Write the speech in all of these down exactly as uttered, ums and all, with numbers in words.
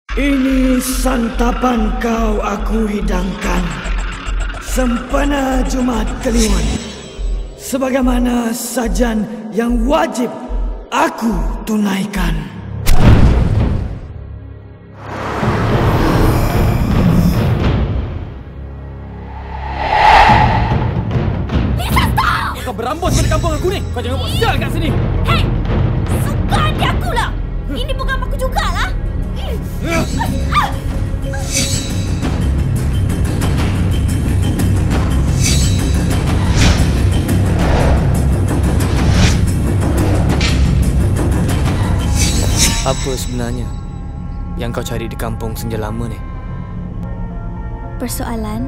Ini santapan kau aku hidangkan. Sempena Jumaat Kliwon, sebagaimana sajan yang wajib aku tunaikan. Kau berambus pada kampung aku ni. Kau jangan buat sial kat sini. Hei! Suka hati akulah. Ini bukan aku jugalah. Apa sebenarnya yang kau cari di kampung Senja Lama ni? Persoalan,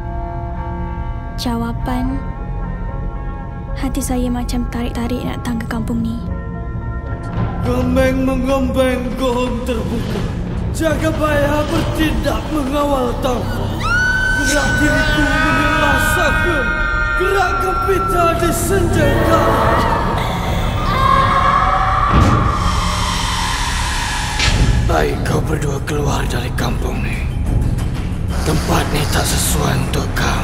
jawapan, hati saya macam tarik-tarik nak datang ke kampung ni. Gembeng menggembeng gohong terbuka. Jaga bayar bertindak mengawal tanpa. Gerak diriku menyelah sakum. Gerak gempita di senja kala. Baik kau berdua keluar dari kampung ni. Tempat ni tak sesuai untuk kau.